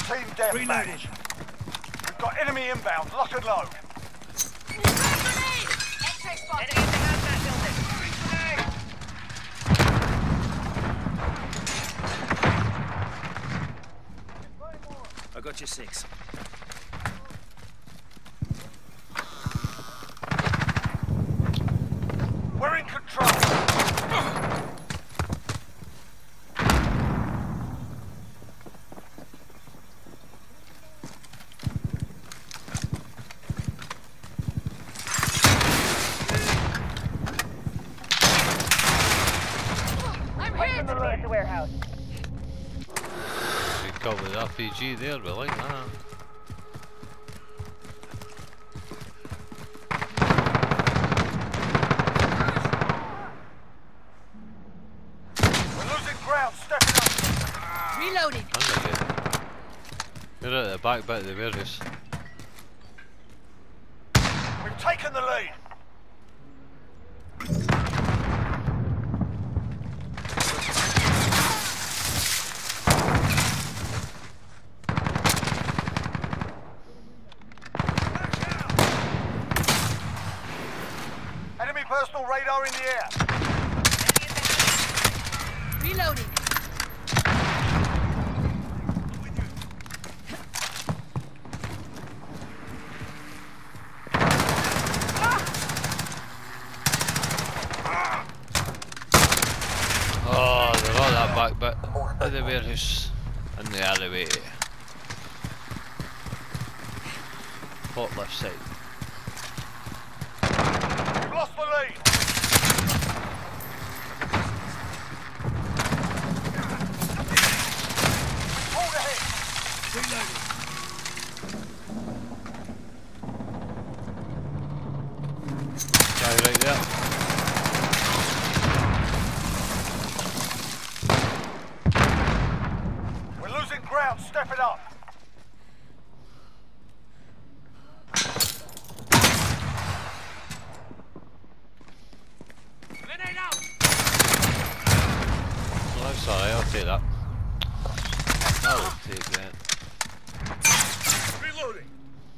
Team deathmatch. We've got enemy inbound. Lock and load. X-ray spotted. Enemy in the hazmat building. I got you 6. We're in control. Enemy at the warehouse. We covered RPG there, we like that. We're losing ground. Stepping up. Reloading. You're at the back bit of the warehouse. We've taken the lead. Enemy personal radar in the air. Reloading. Oh, they're all that back bit of the warehouse in the alleyway. Top left side. We've lost the lead. Hold ahead. Guy right there. We're losing ground. Step it up. Oh, I'm sorry, I'll take that. I'll take that. Reloading.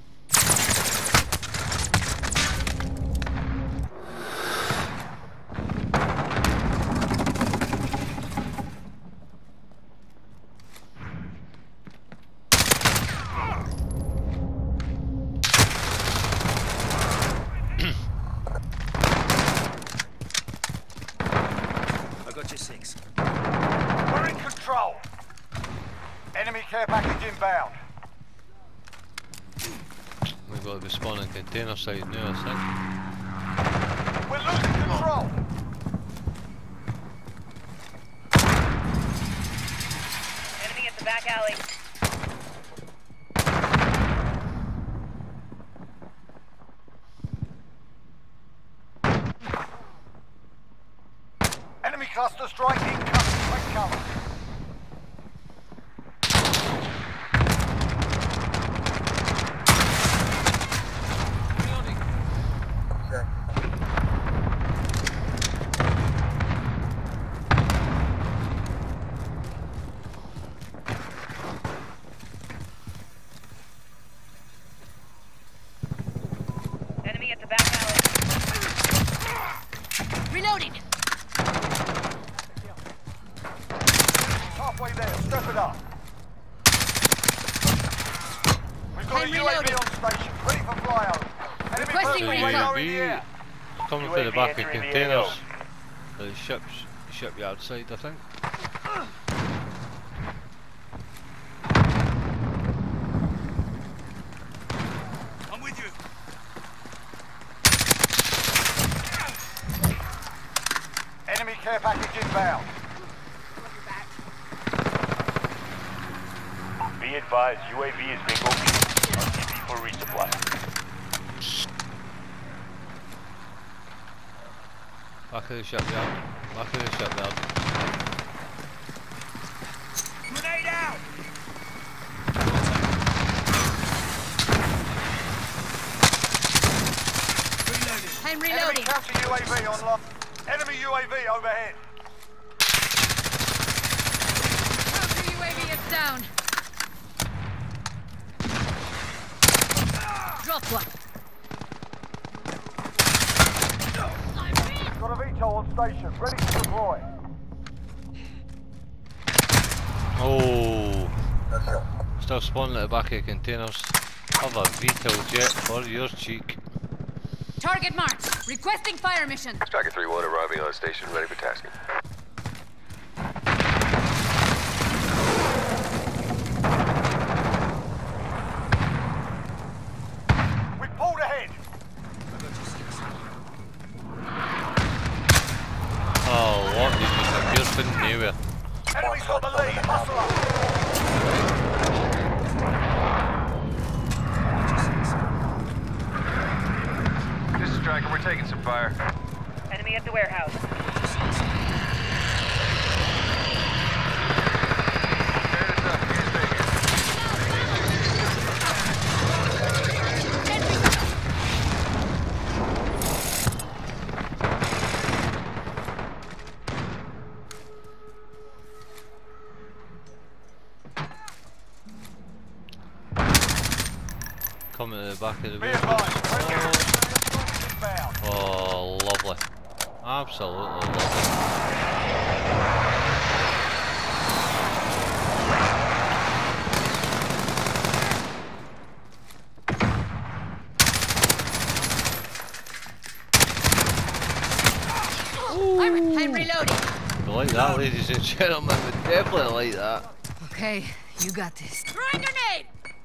I got you 6. We're in control. Enemy care package inbound. We've got the spawning container site now, I think. We're losing control. Enemy at the back alley. Enemy cluster strike incoming. Take cover. Enemy at the back alley. Reloading. Halfway there. Step it up. We've got I'm a reloading. UAV on station. Ready for flyover. Enemy Requesting personal recon. radar in the air. Coming through the back of containers. The shipyard side, I think. I'm with you. Enemy care package inbound. Be advised, UAV is being opened. RTB for resupply. Back of the shipyard. Back of the shipyard. Grenade out! I'm Enemy reloading. counter UAV online. Enemy UAV overhead. Counter UAV is down. one. Got a VTOL on station, ready to deploy. Oh, still spawning at the back of containers. Have a VTOL jet for your cheek. Target marked. Requesting fire mission. Striker 3-1 arriving on station, ready for tasking. We pulled ahead. Oh, what? You just appeared from nowhere. Enemy's got the lead. Hustle up. This is Striker, we're taking some fire. Enemy at the warehouse. Tear this up, get it bigger. Coming to the back of the Be vehicle. advised. Friendly inbound. Oh, lovely. Absolutely lovely. I'm reloading. You like that, ladies and gentlemen? We definitely like that. Okay, you got this. Throwing grenade.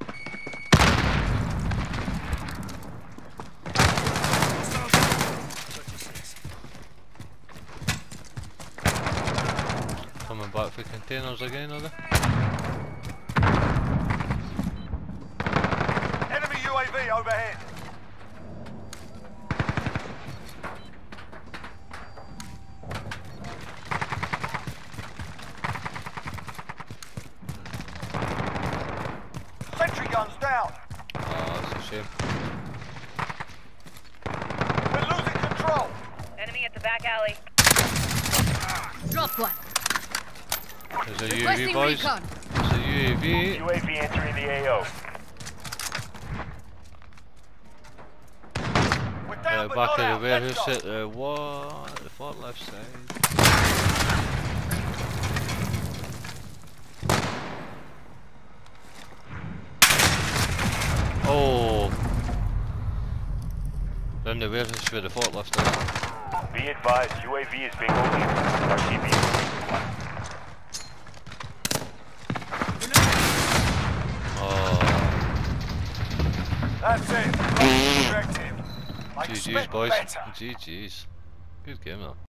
Coming back for containers again, are they? Enemy UAV overhead. Sentry guns down. Oh, that's a shame. We're losing control. Enemy at the back alley. Drop one. There's a UAV, Requesting boys. recon. There's a UAV. UAV entering the AO. We're down but Back not of out. the Let's warehouse go. at the what? The far left side. Oh, then the warehouse for the forklift. Be advised, UAV is being opened. RTB moving. Oh, That's it. Objective. I GG's expect boys. better. GG's. Good game though.